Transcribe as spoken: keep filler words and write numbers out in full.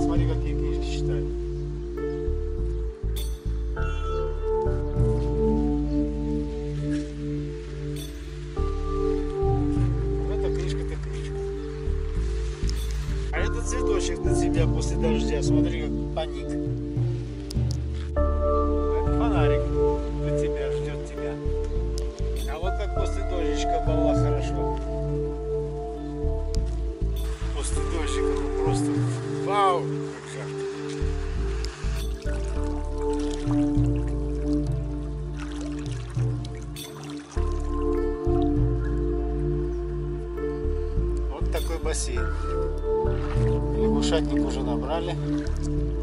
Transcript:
смотри, какие книжки читают. Эта книжка-то книжка. А это цветочек для тебя после дождя. Смотри, как паник. Это фонарик для тебя, ждет тебя. А вот как после дождичка было хорошо. После дождика, ну просто вау, как жарко. Вот такой бассейн. Лягушатник уже набрали.